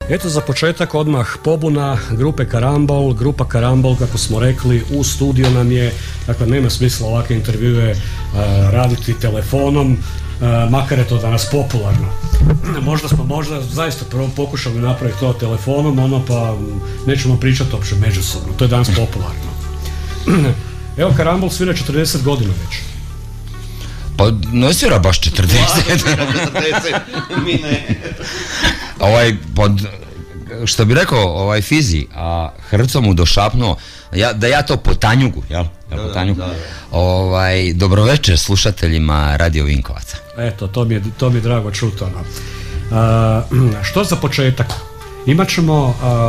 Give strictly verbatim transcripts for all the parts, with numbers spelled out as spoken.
Eto za početak odmah pobuna grupe Karambol. Grupa Karambol, kako smo rekli, u studiju nam je, dakle nema smisla ovakve intervjue uh, raditi telefonom, uh, makar je to danas popularno. Možda smo možda zaista prvo pokušali napraviti to telefonom, ono pa nećemo pričati uopće međusobno, to je danas popularno. Evo Karambol svira četrdeset godina već. Pa ne svira baš četrdeset. Mi ne. Ovaj, pod, što bi rekao ovaj Fizi, a Hrco mu došapnuo, ja, da ja to po tanjugu, jel? Ja, po tanjugu. Da, da, da. Ovaj, dobroveče slušateljima Radio Vinkovaca. Eto, to mi je, to mi je drago čuti ono. Uh, što za početak? Imat ćemo,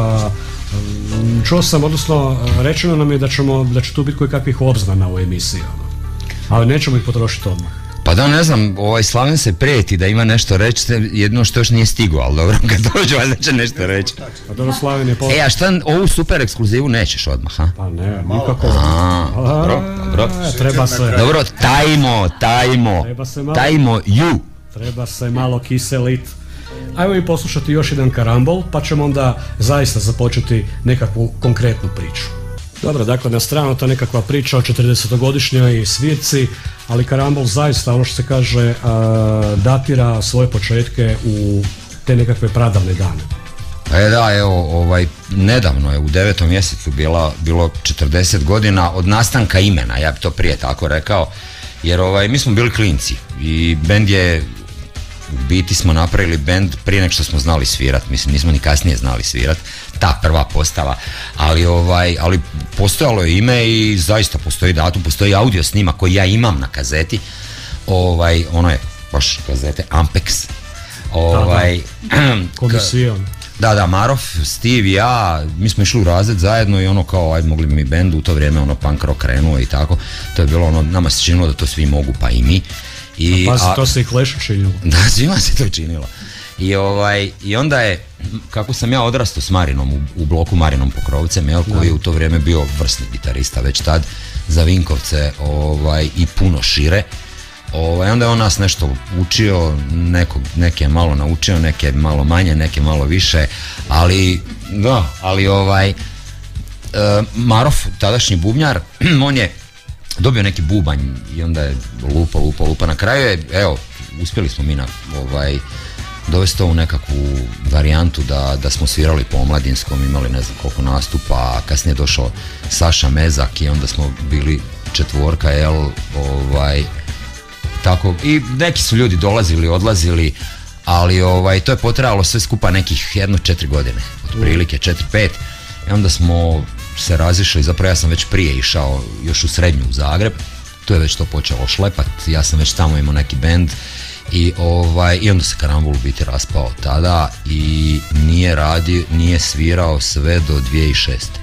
uh, čuo sam, odnosno rečeno nam je da, ćemo, da će tu biti koji kakvih obznana u emisiji, ono. Ali nećemo ih potrošiti odmah. Pa da, ne znam, ovaj Slaven se prijeti da ima nešto reći, jedno što još nije stigo, ali dobro, kad dođe, valjda će nešto reći. Pa dobro, Slaven je pola. E, a šta, ovu super ekskluzivu nećeš odmah, ha? Pa ne, nikako. A, dobro, dobro. Treba se... Dobro, tajmo, tajmo, tajmo ju. Treba se malo kiselit. Ajmo mi poslušati još jedan Karambol, pa ćemo onda zaista započeti nekakvu konkretnu priču. Dobro, dakle, na stranu ta nekakva priča o četrdesetogodišnjoj svirci, ali Karambol zaista, ono što se kaže, datira svoje početke u te nekakve pradavne dane. E da, evo, ovaj, nedavno je u devetom mjesecu bila, bilo četrdeset godina od nastanka imena, ja bi to prije tako rekao, jer ovaj, mi smo bili klinci i bend je, u biti smo napravili bend prije nego što smo znali svirat, mislim nismo ni kasnije znali svirat, ta prva postava, ali, ovaj, ali postojalo je ime i zaista postoji datum, postoji audio snima koji ja imam na kazeti, ovaj, ono je baš kazete Ampex, ovaj, Komisijom. Da, da, Marof, Steve i ja, mi smo išli u razred zajedno i ono kao, ajde, mogli bi mi bendu, u to vrijeme ono punk rock krenuo i tako, to je bilo ono, nama se činilo da to svi mogu, pa i mi. I, a pazi, to se i Clash činilo. Da, svima se to činilo. I, ovaj, i onda je, kako sam ja odrastao s Marinom, u, u bloku Marinom Pokrovcem, jel, koji je u to vrijeme bio vrsni gitarista već tad, za Vinkovce ovaj, i puno šire. Ovaj, onda je on nas nešto učio, neko, neke je malo naučio, neke malo manje, neke malo više, ali, da, ali ovaj, e, Marof, tadašnji bubnjar, on je dobio neki bubanj i onda je lupa, lupa, lupa. Na kraju je, evo, uspjeli smo mi na, ovaj, dovesti to u nekakvu varijantu da, da smo svirali po omladinskom, imali ne znam koliko nastupa, a kasnije je došao Saša Mezak i onda smo bili četvorka, jel, ovaj, tako, i neki su ljudi dolazili, odlazili, ali ovaj, to je potrajalo sve skupa nekih jedno četiri godine, otprilike četiri, pet, i onda smo se razišli, zapravo ja sam već prije išao još u srednju u Zagreb, tu je već to počelo šlepat, ja sam već tamo imao neki bend i, ovaj, i onda se Karambol u biti raspao tada i nije radio, nije svirao sve do dvije tisuće šeste.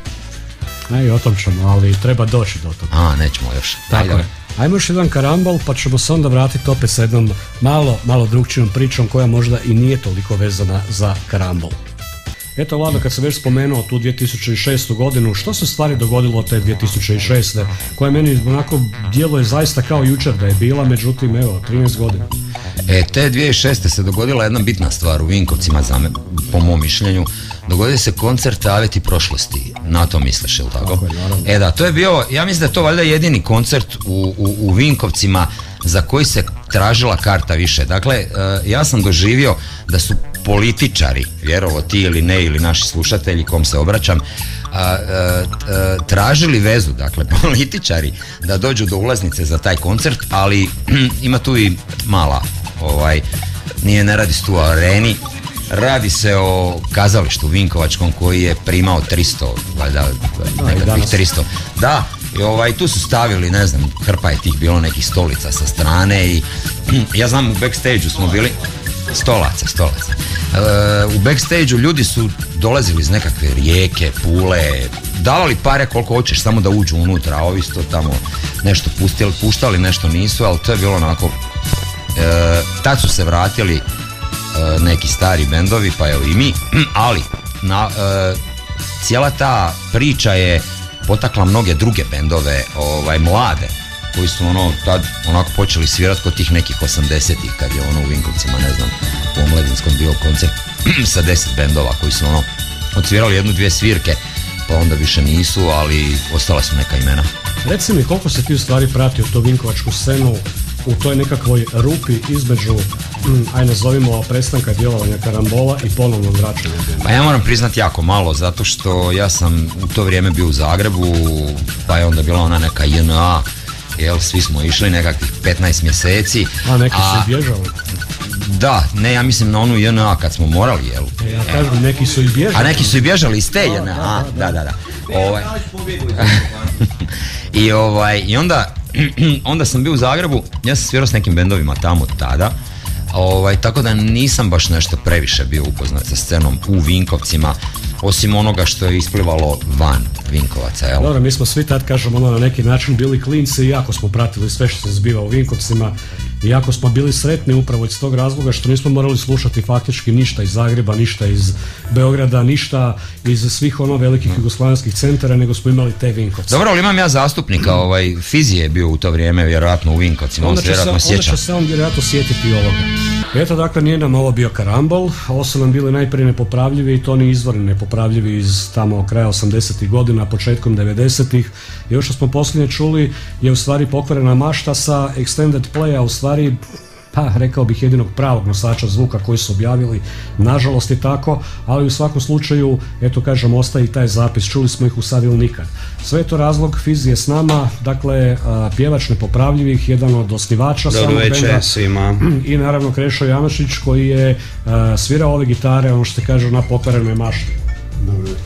Ne, o tom ćemo, ali treba doći do toga. A, nećemo još. Tako Ajde. je. Ajmo još jedan Karambol, pa ćemo se onda vratiti opet sa jednom malo, malo drugčijom pričom koja možda i nije toliko vezana za Karambol. Eto, Vlado, kad sam već spomenuo tu dvije tisuće šestu godinu, što se stvari dogodilo te dvije tisuće šeste koja meni onako djeluje zaista kao jučer da je bila, međutim, evo, trinaest godina. E, te dvije tisuće šeste se dogodila jedna bitna stvar u Vinkovcima, za me, po mom mišljenju. Dogodio se koncert Aveti prošlosti, na to misliš, ili tako? E da, to je bio, ja mislim da je to valjda jedini koncert u, u, u Vinkovcima za koji se tražila karta više. Dakle, ja sam doživio da su političari, vjerovo ti ili ne, ili naši slušatelji kom se obraćam, a, a, a, tražili vezu, dakle političari, da dođu do ulaznice za taj koncert, ali ima tu i mala, ovaj, nije, ne radi se tu o areni, radi se o kazalištu Vinkovačkom koji je primao tristo, valjda nekakvih tristo. Da, i ovaj, tu su stavili, ne znam, hrpa je tih bilo nekih stolica sa strane i ja znam u backstage-u smo bili, stolaca, stolaca. E, u backstage-u ljudi su dolazili iz nekakve rijeke, Pule, davali pare koliko hoćeš samo da uđu unutra, a ovi su tamo nešto pustili, puštali, nešto nisu, ali to je bilo onako, e, tad su se vratili e, neki stari bendovi, pa evo i mi, ali na, e, cijela ta priča je potakla mnoge druge bendove, ovaj, mlade, koji su ono tad onako počeli svirati kod tih nekih osamdesetih kad je ono u Vinkovcima, ne znam, u omladinskom bio koncert sa deset bendova koji su ono odsvirali jednu, dvije svirke, pa onda više nisu, ali ostala su neka imena. Reci mi, koliko se ti u stvari pratio tu vinkovačku scenu u toj nekakvoj rupi između, aj nazovimo, prestanka djelovanja Karambola i ponovnog vraćanja? Pa ja moram priznati jako malo, zato što ja sam u to vrijeme bio u Zagrebu, pa je onda bila ona neka J N A, jel, svi smo išli nekakvih petnaest mjeseci. A neki su i bježali? Da, ne, ja mislim na onu J N A kad smo morali, jel? E, ja kažem, neki su i bježali. A neki su i bježali iz te J N A, da, da, da. da. Ovaj. I, ovaj, i onda, onda sam bio u Zagrebu, ja sam svirao s nekim bendovima tamo tada, ovaj, tako da nisam baš nešto previše bio upoznat sa scenom u Vinkovcima, osim onoga što je isplivalo van Vinkovaca, jel? Dobro, mi smo svi tad, kažem, ono, na neki način bili klinci i jako smo pratili sve što se zbiva u Vinkovcima i jako smo bili sretni upravo iz tog razloga što nismo morali slušati faktički ništa iz Zagreba, ništa iz Beograda, ništa iz svih ono velikih jugoslavenskih centara, nego smo imali te Vinkovce. Dobro, ali imam ja zastupnika, ovaj, Fizije je bio u to vrijeme vjerojatno u Vinkovcima, on se vjerojatno sjeća. Onda će se on vjerojatno sjetiti ovoga. Eto, dakle, nije nam ovo bio Karambol, ovo su nam bili najprije nepopravljivi i to oni izvorni nepopravljivi iz tamo kraja osamdesetih godina, početkom devedesetih. I ovo što smo posljednje čuli je u stvari pokvarena mašta sa extended playa, u stvari, pa rekao bih, jedinog pravog nosača zvuka koji su objavili. Nažalost je tako, ali u svakom slučaju, eto kažem, ostaje i taj zapis, čuli smo ih u Sad ili nikad. Sve je to razlog, Fizije s nama, dakle, pjevač nepopravljivih, jedan od osnivača samog benda. Svima. I naravno Krešo Janašić koji je svirao ove gitare, ono što se kaže, na pokvarenoj mašti. Dobro večer.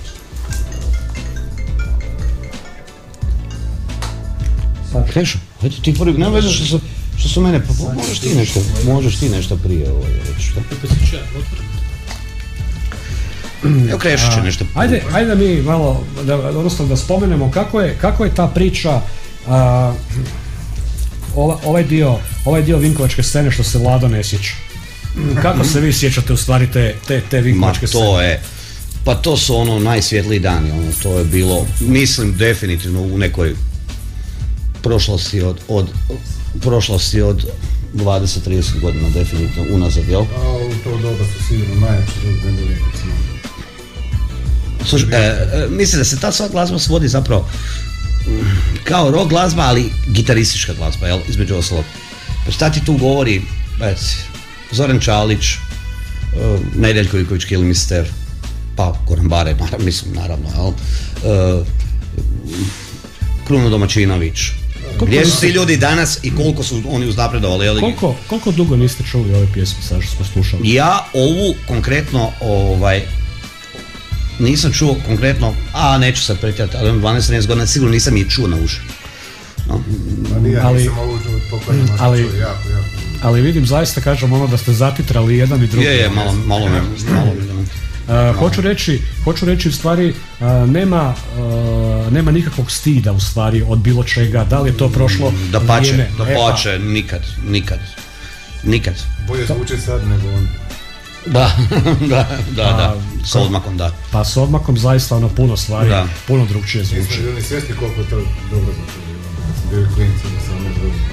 Krešo, hajde ti prvi, nema veze što su, što su mene, pa možeš ti nešto, možeš ti nešto prije ovaj reći, što? Evo Krešo će nešto. Ajde, ajde mi malo, da, odnosno da spomenemo kako je, kako je ta priča, a, ova, ovaj dio, ovaj dio vinkovačke scene što se Vlado ne sjeća. Kako se vi sjećate u stvari te, te, te vinkovačke scene? Ma to je, pa to su ono najsvjetliji dani, ono, to je bilo, mislim definitivno u nekoj prošlosti od, od, prošlosti od dvadeset do trideset godina, definitivno unazad, jel? A u to doba su sigurno najjači bendovi. Slušaj, e, e, mislim da se ta sva glazba svodi zapravo kao rock glazba, ali gitaristička glazba, jel, između ostalog. Pa šta ti tu govori, reci, Zoran Čalić, uh, Nedeljko Ivković, Kilmister, pa Korambare, naravno, mislim, naravno, jel, uh, Kruno Domaćinović. Gdje su ti ljudi danas i koliko su oni uznapredovali, jel? Koliko, koliko dugo niste čuli ove pjesme sad što smo slušali? Ja ovu konkretno, ovaj, nisam čuo konkretno, a neću sad pretjerati, ali dvanaest trinaest godina sigurno nisam je čuo na uši. No. Pa nije, ja ali, nisam ovu čuo pokojno, ali, čuo jako, jako. Ali vidim, zaista kažem ono da ste zatitrali jedan i drugi. Je, je, malo, malo me, malo me. Uh, hoću reći, hoću reći u stvari uh, nema, uh, nema nikakvog stida u stvari od bilo čega, da li je to prošlo da pače, vrijeme? da pače, nikad, nikad, nikad. Bolje zvuči sad nego on. Da, da, da, da, s odmakom, da. Pa s odmakom zaista ono puno stvari, da. puno drugčije zvuči. Nismo bili svjesni koliko je to dobro zvuči, da smo bili klinci, da sam ne zvuči.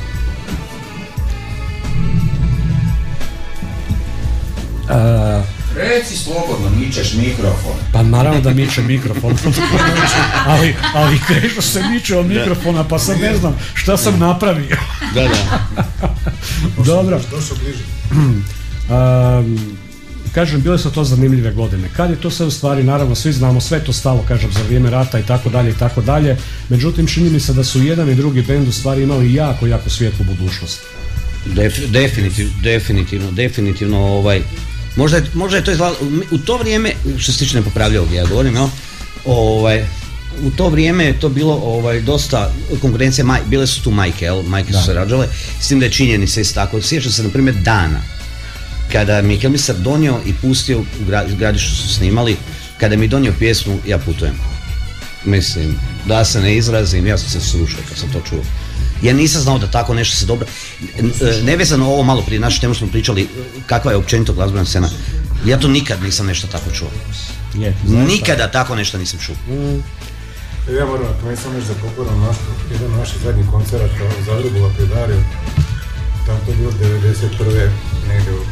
Uh, Reci slobodno, mičeš mikrofon. Pa naravno da miče mikrofon, ali, ali Krešo se miče od mikrofona, pa sad ne znam šta sam napravio. Da, da. Dobro. Došao bliže. Um, kažem, bile su to zanimljive godine. Kad je to sve u stvari, naravno svi znamo, sve to stalo, kažem, za vrijeme rata i tako dalje i tako dalje. Međutim, čini mi se da su jedan i drugi bend u stvari imali jako, jako svijetlu budućnost. Def, definitivno, definitivno, definitivno, ovaj, možda je, možda je to izgledalo, u to vrijeme, što se tiče nepopravljavog, ja govorim, jel, ovaj, u to vrijeme je to bilo ovaj, dosta konkurencije, maj, bile su tu majke, jel, majke su se rađale, s tim da je činjenica isto tako. Sjećam se, na primjer, dana, kada mi je Kilmister donio i pustio, u Gradištu su snimali, kada mi je donio pjesmu Ja putujem. Mislim, da se ne izrazim, ja sam se srušao kad sam to čuo. Ja nisam znao da tako nešto se dobro... Nevezano ovo malo prije našu temu smo pričali, kakva je općenito glazbena scena. Ja to nikad nisam nešto tako čuo. Je, nikada tako nešto nisam čuo. Mm. Ja moram, ako nisam nešto za pokorom našu, jedan naš zadnji koncert u Zagrebu, Lapidario, tam to bilo devedeset prve negdje u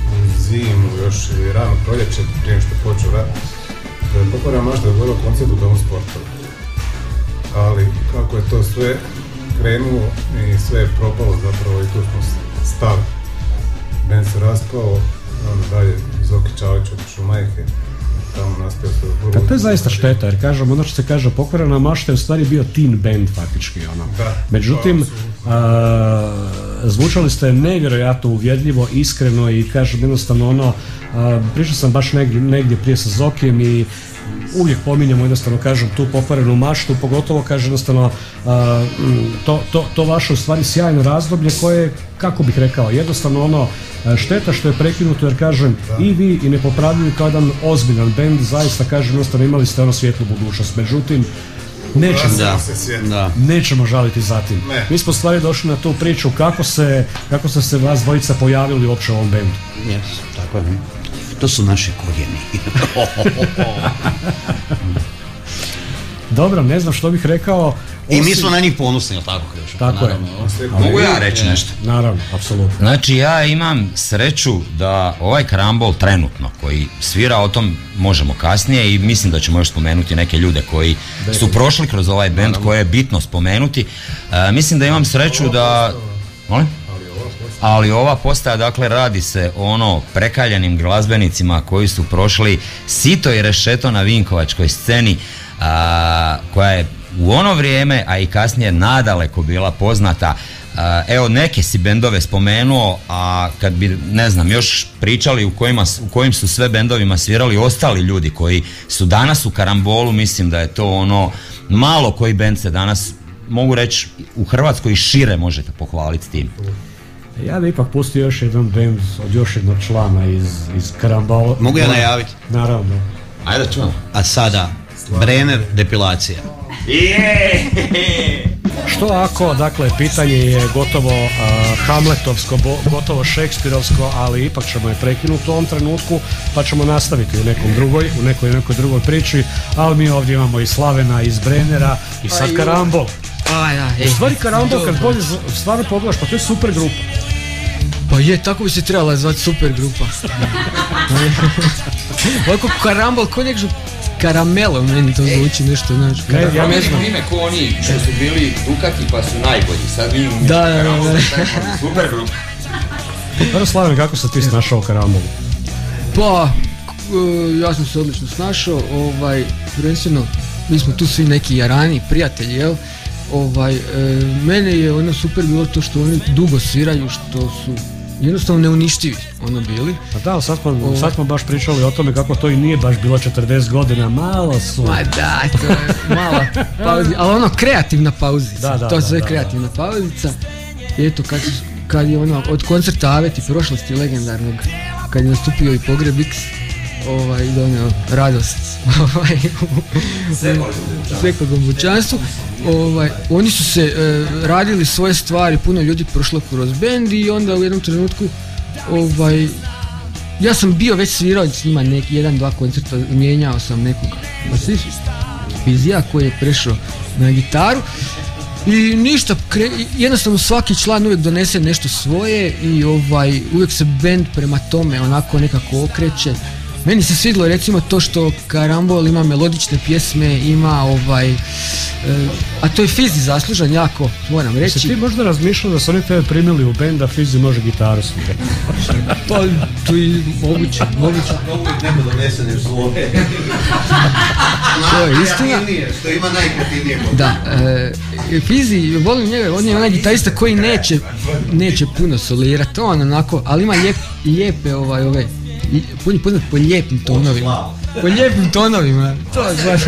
u zimu, još i rano proljeće, prije što je počeo rat, da je Pokvarena mašta dogodila koncert u Domu sporta. Ali kako je to sve krenulo i sve je propalo zapravo i tu smo stali. Band se raspao, onda dalje Zoki Čalić otišao u Majke, tamo nastavio se u To je zaista šteta, jer kažem, ono što se kaže, Pokvarena mašta je u stvari bio teen band faktički, ono. Da. Međutim, a, zvučali ste nevjerojatno uvjerljivo, iskreno i kažem jednostavno ono, a, pričao sam baš negdje, negdje prije sa Zokijem i uvijek pominjamo jednostavno kažem tu Pokvarenu maštu, pogotovo kaže jednostavno a, to, to, to vaše u stvari sjajno razdoblje koje, kako bih rekao, jednostavno ono šteta što je prekinuto jer kažem da. I vi i Nepopravljivi kao jedan ozbiljan band zaista kažem jednostavno imali ste ono svijetlu budućnost, međutim nećemo, da, da. nećemo žaliti za tim. Ne. Mi smo stvari došli na tu priču kako se, kako ste se vas dvojica pojavili uopće u ovom bandu. Yes, tako je. To su naši korijeni. Dobro, ne znam što bih rekao. I mi smo na njih ponosni, jel tako Krešo? Tako je. Mogu ja reći nešto? Naravno, apsolutno. Znači ja imam sreću da ovaj Karambol trenutno koji svira, o tom možemo kasnije i mislim da ćemo još spomenuti neke ljude koji su prošli kroz ovaj band koje je bitno spomenuti. E, mislim da imam sreću da... Molim? Ali ova postaja, dakle, radi se o ono prekaljenim glazbenicima koji su prošli sito i rešeto na vinkovačkoj sceni, a, koja je u ono vrijeme, a i kasnije nadaleko bila poznata. A, evo, neke si bendove spomenuo, a kad bi, ne znam, još pričali u, kojima, u kojim su sve bendovima svirali ostali ljudi koji su danas u Karambolu, mislim da je to ono, malo koji bend se danas, mogu reći, u Hrvatskoj i šire možete pohvaliti tim. Ja bi ipak pustio još jedan band od još jednog člana iz, iz Karambola. Mogu ja najaviti? Naravno. Ajde čuvam. A sada, Brenner, Depilacija. Što ako, dakle, pitanje je gotovo uh, hamletovsko, bo, gotovo šekspirovsko, ali ipak ćemo je prekinuti u ovom trenutku, pa ćemo nastaviti u nekom drugoj, u nekoj, nekoj drugoj priči, ali mi ovdje imamo i Slavena iz Brennera i sad Karambol. A, ja, u stvari Karambol, kad bolje stvarno pogledaš, pa to je super grupa. Pa je, tako bi se trebala zvati super grupa. Ovako Karambol, ko nekako Karamelo, meni to zvuči nešto, znaš. Ne, ja ne znam ime ko oni što su bili Dukati pa su najbolji, sad vi umijete da, da, Karambol, da. Super grupa. Prvo Slaven, kako se ti snašao u Karambolu? Pa, ja sam se odlično snašao, ovaj, prvenstveno, mi smo tu svi neki jarani, prijatelji, jel? Ovaj, e, mene je ono super bilo to što oni dugo sviraju, što su jednostavno neuništivi ono bili. Pa da, sad smo, o... sad smo baš pričali o tome kako to i nije baš bilo četrdeset godina, malo su. Ma da, to je mala pauza, ali ono kreativna pauzica, da, da, to sve da, kreativna da. pauzica. I eto, kad, kad je ono, od koncerta Aveti prošlosti legendarnog, kad je nastupio i Pogreb X, ovaj, donio radost ovaj, u svekolkom pučanstvu. Ovaj, oni su se e, radili svoje stvari, puno ljudi prošlo kroz bend i onda u jednom trenutku ovaj, ja sam bio već svirao s njima neki jedan, dva koncerta, mijenjao sam nekog basistu Fizija koji je prešao na gitaru i ništa, kre, jednostavno svaki član uvijek donese nešto svoje i ovaj, uvijek se bend prema tome onako nekako okreće. Meni se svidilo recimo to što Karambol ima melodične pjesme, ima ovaj, e, a to je Fizi zaslužan jako, moram reći. Se ti možda razmišljao da su oni tebe primili u bend, da Fizi može gitaru svirati? Pa, to je moguće, moguće. Mogu ih neko donese nešto svoje. To je istina. Što ima najkreativnije. Da, e, Fizi, volim njega, on je onaj gitarista koji neće, neće puno solirati, on onako, ali ima lijep, lijepe ovaj, ove, pun je poznat po lijepim tonovima. Po lijepim tonovima. To je baš.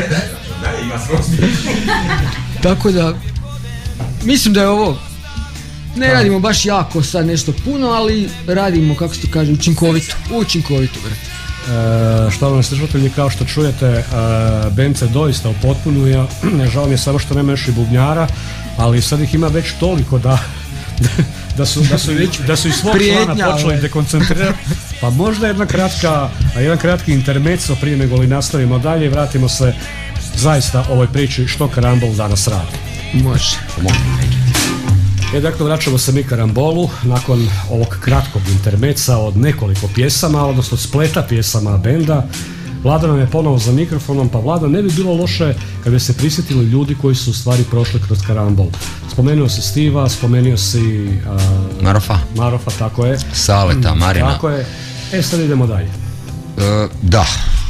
Tako da, mislim da je ovo, ne radimo baš jako sad nešto puno, ali radimo, kako se to kaže, učinkovito. Učinkovito, brate. E, što vam slušatelji, kao što čujete, e, band se doista upotpunuje. Žao mi je samo što nema još i bubnjara, ali sad ih ima već toliko da da su, da su, da su i svog člana počeli dekoncentrirati. Pa možda jedna kratka, jedan kratki intermezzo prije nego li nastavimo dalje i vratimo se zaista ovoj priči što Karambol danas radi. Može. Može. E, dakle, vraćamo se mi Karambolu nakon ovog kratkog intermeca od nekoliko pjesama, odnosno spleta pjesama benda. Vlada nam je ponovo za mikrofonom, pa Vlada, ne bi bilo loše kad bi se prisjetili ljudi koji su u stvari prošli kroz Karambol. Spomenuo si Stiva, spomenuo si... A, Marofa. Marofa, tako je. Saleta, Marina. Tako je. E, sad idemo dalje. E, da.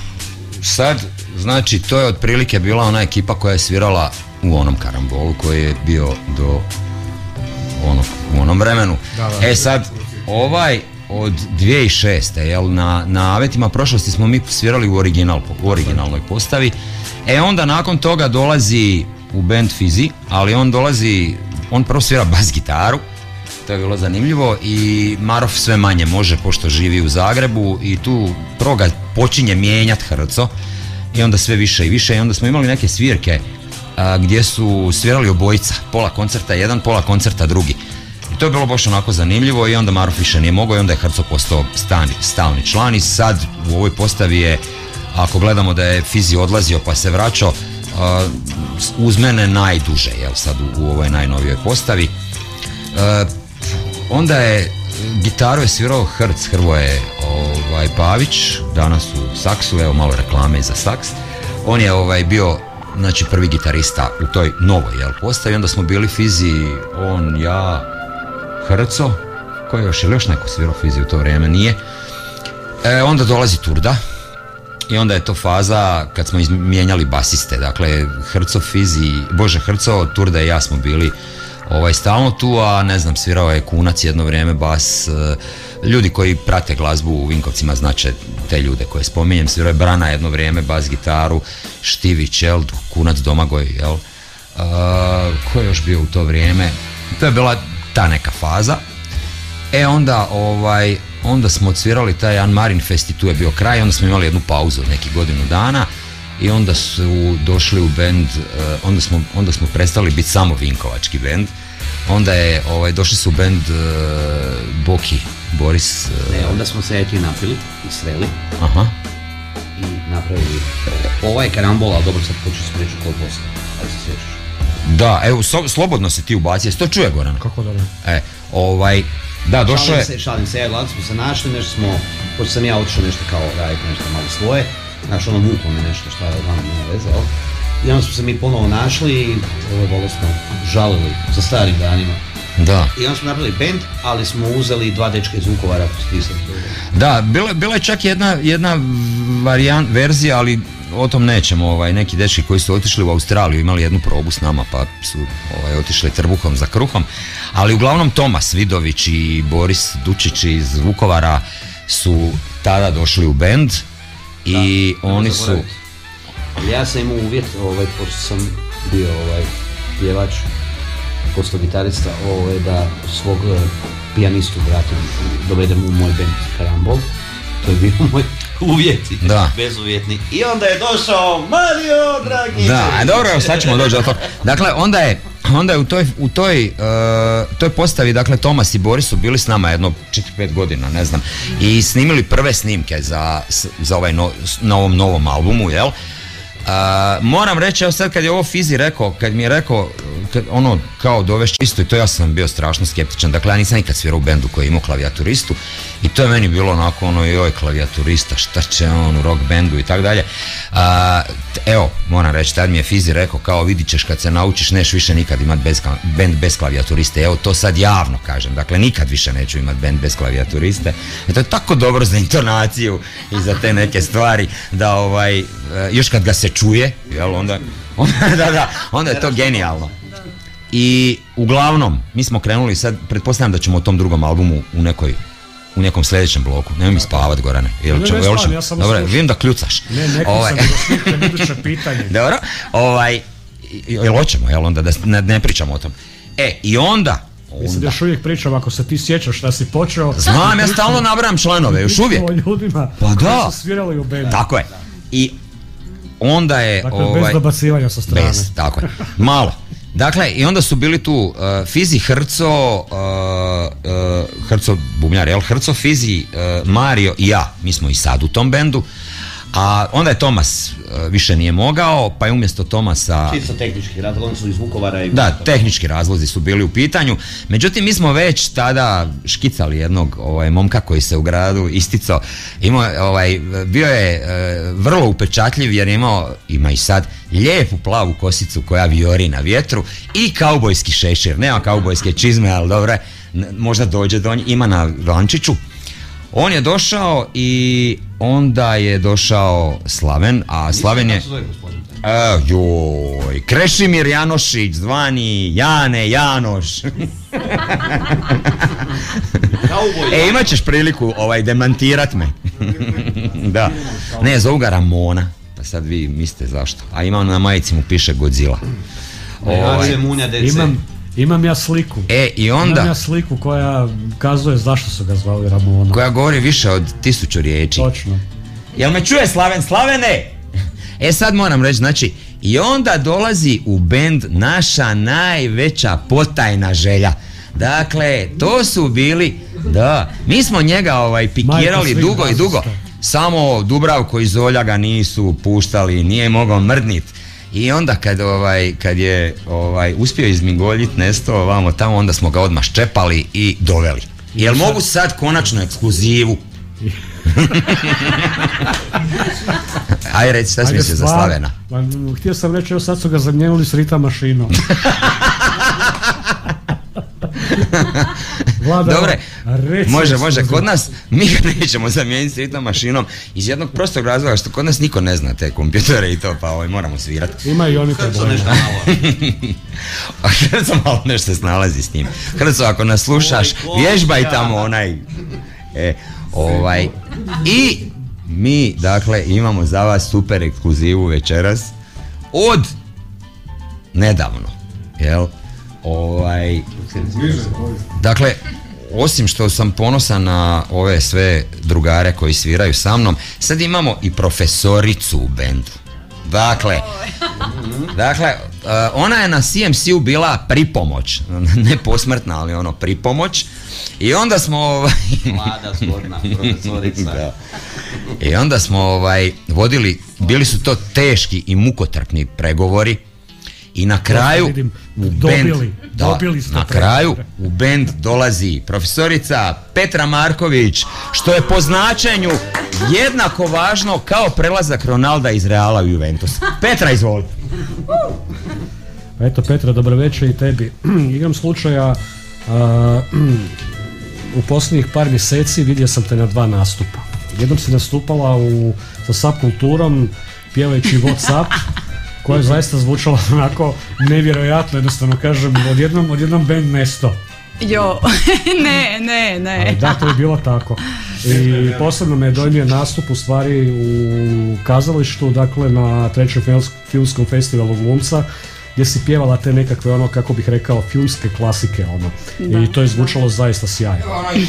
Sad, znači, to je otprilike bila ona ekipa koja je svirala u onom Karambolu koji je bio do onog, u onom vremenu. Da, da. E sad, ovaj od dvije tisuće šeste jel, na, na Avetima prošlosti smo mi svirali u, original, u originalnoj postavi. E onda nakon toga dolazi u band Fizi, ali on dolazi, on prvo svira bas gitaru, to je bilo zanimljivo, i Marof sve manje može pošto živi u Zagrebu i tu prvo ga počinje mijenjat Hrco i onda sve više i više i onda smo imali neke svirke a, gdje su svirali obojica, pola koncerta jedan, pola koncerta drugi. I to je bilo baš onako zanimljivo i onda Marof više nije mogao i onda je Hrco postao stani, stalni član i sad u ovoj postavi je, ako gledamo da je Fizi odlazio pa se vraćao, uh, uz mene najduže, jel, sad u, u ovoj najnovijoj postavi. Uh, onda je gitaru je svirao Hrc, Hrvoje ovaj, Pavić, danas u saksu, evo malo reklame za saks. On je ovaj, bio, znači, prvi gitarista u toj novoj, jel, postavi, onda smo bili Fizi, on, ja, Hrco, koji je još, ili još neko svirao Fizi u to vrijeme, nije. E, onda dolazi Turda i onda je to faza kad smo mijenjali basiste, dakle Hrco, Fizi, Bože Hrco, Turda i ja smo bili ovaj, stalno tu, a ne znam, svirao je Kunac jedno vrijeme bas, ljudi koji prate glazbu u Vinkovcima znače te ljude koje spominjem, svirao je Brana jedno vrijeme bas gitaru, Štivić, jel, Kunac, Domagoj, jel, uh, ko je još bio u to vrijeme, to je bila ta neka faza. E onda ovaj, onda smo odsvirali taj jedan Marin Fest i tu je bio kraj, onda smo imali jednu pauzu od nekih godinu dana i onda su došli u bend, uh, onda, smo, onda smo prestali biti samo vinkovački bend, onda je, ovaj, došli su u bend uh, Boki, Boris. Uh, ne, onda smo se eti napili i sreli. Aha. I napravili ovaj Karambol, ali dobro sad počeo se pričati kod Boska, ali se sjećaš. Da, evo, so, slobodno se ti ubaci, jesi to čuje, Goran? Kako da ne? E, ovaj, da, došlo je... Se, šalim se, ja gledam smo se našli, nešto smo, pošto sam ja otišao nešto kao raditi nešto malo svoje, znaš, ono vuklo mi nešto šta je od vama nema veze, jel? I onda smo se mi ponovo našli i ovo je bolesno žalili za starim danima. Da. I onda smo napravili band, ali smo uzeli dva dečka iz Vukovara. Da, bila, bila je čak jedna, jedna varijan, verzija, ali o tom nećemo, ovaj, neki dečki koji su otišli u Australiju, imali jednu probu s nama pa su ovaj, otišli trbuhom za kruhom, ali uglavnom Tomas Vidović i Boris Dučić iz Vukovara su tada došli u band i da, oni su... Ja sam imao uvjet, ovaj, pošto sam bio ovaj, pjevač, postao gitarista, ovaj, da svog pijanistu vratim, dovedem u moj band Karambol. To je bio moj uvjet, bezuvjetni. I onda je došao Mario Dragi. Da, dobro, sad ćemo doći do toga. Dakle, onda je, onda je u toj, u toj, uh, toj postavi, dakle, Tomas i Boris su bili s nama jedno četiri pet godina, ne znam, i snimili prve snimke za, za ovaj no, na ovom novom albumu, jel? Uh, moram reći, evo sad kad je ovo Fizi rekao, kad mi je rekao kad, ono kao dovešći isto, i to ja sam bio strašno skeptičan, dakle ja nisam nikad svirao u bendu koji je imao klavijaturistu i to je meni bilo onako ono, joj, klavijaturista, šta će on u rock bendu i tako dalje. Uh, evo, moram reći, tad mi je Fizi rekao kao vidit ćeš kad se naučiš neš više nikad imat bez, bend bez klavijaturiste, evo to sad javno kažem, dakle nikad više neću imat bend bez klavijaturiste i to je tako dobro za intonaciju i za te neke stvari da ovaj, još kad ga se čuje, jel, onda, onda, da, da, onda je to genijalno. I uglavnom, mi smo krenuli sad, pretpostavljam da ćemo o tom drugom albumu u nekoj u nekom sljedećem bloku. Nemoj mi spavat, Gorane. Jel, ne, ćemo, ne, jel, slan, ja sam dobro, vidim da kljucaš. Ne, nekom ovaj. sam doslikam iduće pitanje. Dobro, ovaj, jel hoćemo, jel onda, da ne, ne pričamo o tom. E, i onda... Mislim da još uvijek pričam, ako se ti sjećaš šta si počeo... Znam, ja stalno nabram članove, još uvijek. O ljudima pa da. koji su svirali u bendu. Tako je. I onda je... Dakle, ovaj, bez dobacivanja sa strane. Bez, tako je. Malo. Dakle, i onda su bili tu uh, Fizi, Hrco, uh, uh, Hrco bubnjar, jel? Hrco, Fizi, uh, Mario i ja. Mi smo i sad u tom bendu. A onda je Tomas uh, više nije mogao, pa je umjesto Tomasa... Čisto tehnički razlog, oni su iz Vukovara i... Da, tehnički razlozi su bili u pitanju. Međutim, mi smo već tada škicali jednog ovaj, momka koji se u gradu isticao. Imao, ovaj, bio je uh, vrlo upečatljiv jer je imao, ima i sad, lijepu plavu kosicu koja vijori na vjetru i kaubojski šešir. Nema kaubojske čizme, ali dobro, možda dođe do nje, ima na lančiću. On je došao i onda je došao Slaven, a Slaven je... E, joj, Krešimir Janošić, zvani Jane Janoš. E, imat ćeš priliku ovaj, demantirat me. Da. Ne, zovu ga Ramona, pa sad vi mislite zašto. A ima na majici mu piše Godzilla. Ovaj, imam, imam ja sliku. E, i onda... Imam ja sliku koja kazuje zašto su ga zvali Ramona. Koja govori više od tisuću riječi. Točno. Jel me čuje Slaven? Slavene! E sad moram reći, znači, i onda dolazi u bend naša najveća potajna želja. Dakle, to su bili, da, mi smo njega ovaj, pikirali dugo i dugo. Samo Dubravko i Zolja ga nisu puštali, nije mogao mrdnit. I onda kad, ovaj, kad je ovaj, uspio izmigoljit nešto ovamo tamo, onda smo ga odmah ščepali i doveli. Jel mogu sad konačno ekskluzivu? Aj reci, šta si mislio za Slavena? Htio sam reći, evo sad su ga zamijenili s Rita mašinom. Vlada, dobre, može, može, kod nas mi ga nećemo zamijeniti s Rita mašinom iz jednog prostog razloga što kod nas niko ne zna te kompjutere i to, pa ovaj, moramo svirati. Ima i oni problema. A Hrco malo nešto se snalazi s njim. Hrco, ako nas slušaš, vježbaj tamo onaj... E, ovaj, i mi, dakle, imamo za vas super ekskluzivu večeras od nedavno, jel? Ovaj, dakle, osim što sam ponosan na ove sve drugare koji sviraju sa mnom, sad imamo i profesoricu u bendu. Dakle, dakle, ona je na C M C-u bila pripomoć, ne posmrtna, ali ono pripomoć. I onda smo ovaj, mlada zgodna profesorica. Da. I onda smo ovaj, vodili, bili su to teški i mukotrpni pregovori. I na kraju vidim, u bend, dobili, da, dobili na kraju u bend dolazi profesorica Petra Marković, što je po značenju jednako važno kao prelazak Ronalda iz Reala u Juventus. Petra, izvoli. Eto Petra, dobro večer i tebi. Igram slučaja, uh, u posljednjih par mjeseci vidio sam te na dva nastupa. Jednom si nastupala u, sa Subkulturom pjevajući What's Up, koja je zaista zvučala onako nevjerojatno, jednostavno kažem, odjednom, odjednom band nesto. Jo, ne, ne, ne. Ali da, to je bilo tako. I posebno me je dojmio nastup u stvari u kazalištu, dakle na trećem filmskom festivalu Glumca, gdje si pjevala te nekakve, ono, kako bih rekao, filmske klasike, ono. Da, i to je zvučalo da. zaista sjajno.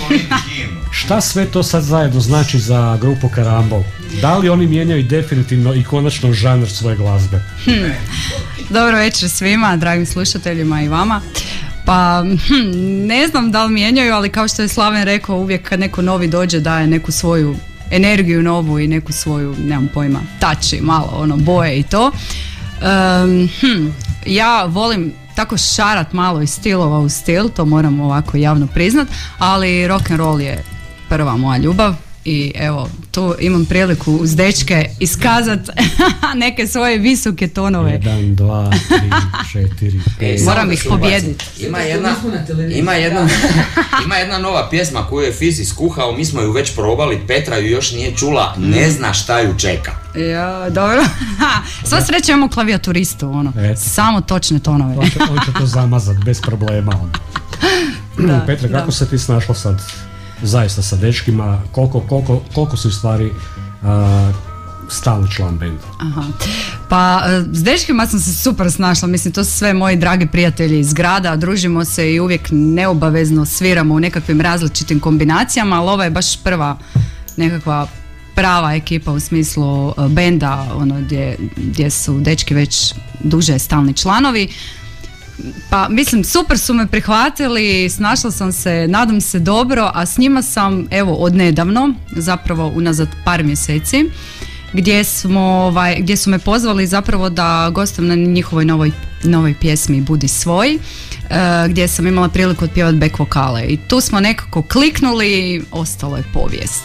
Šta sve to sad zajedno znači za grupu Karambol? Da li oni mijenjaju definitivno i konačno žanr svoje glazbe? Hmm. Dobro večer svima, dragim slušateljima i vama. Pa hm, ne znam da li mijenjaju, ali kao što je Slaven rekao, uvijek kad neko novi dođe daje neku svoju energiju novu i neku svoju, nemam pojma, tači, malo ono, boje i to. Um, hm, ja volim tako šarat malo iz stilova u stil, to moram ovako javno priznat, ali rock and roll je prva moja ljubav i evo, tu imam priliku uz dečke iskazat neke svoje visoke tonove. Jedan, dva, tri, četiri, pet. Moram ih pobijediti. Ima jedna, ima, jedna, ima jedna nova pjesma koju je Fizi skuhao, mi smo ju već probali, Petra ju još nije čula, ne zna šta ju čeka. Ja, dobro. Sva sreća imamo klavijaturistu, ono. Eto. Samo točne tonove. On će, on će to zamazat, bez problema. Ono. Da, Petra, kako da. se ti snašla sad? Zaista sa dečkima, koliko, koliko, koliko su u stvari uh, stalni član benda? Aha. Pa s dečkima sam se super snašla, mislim to su sve moji dragi prijatelji iz grada, družimo se i uvijek neobavezno sviramo u nekakvim različitim kombinacijama, ali ova je baš prva nekakva prava ekipa u smislu benda, ono gdje, gdje su dečki već duže stalni članovi. Pa mislim super su me prihvatili, snašla sam se, nadam se dobro, a s njima sam evo od nedavno, zapravo unazad par mjeseci, gdje smo, ovaj, gdje su me pozvali zapravo da gostujem na njihovoj novoj, novoj pjesmi Budi svoj, uh, gdje sam imala priliku otpjevati back vokale i tu smo nekako kliknuli i ostalo je povijest.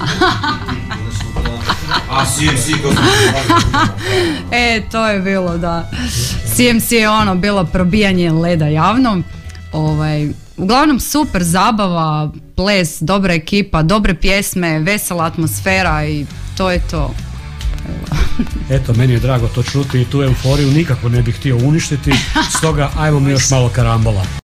A C M C kako E, to je bilo, da. C M C je ono bilo probijanje leda javno. Ovaj, uglavnom super zabava, ples, dobra ekipa, dobre pjesme, vesela atmosfera i to je to. Eto, meni je drago to čuti i tu euforiju nikako ne bih htio uništiti, stoga ajmo mi još malo karambola.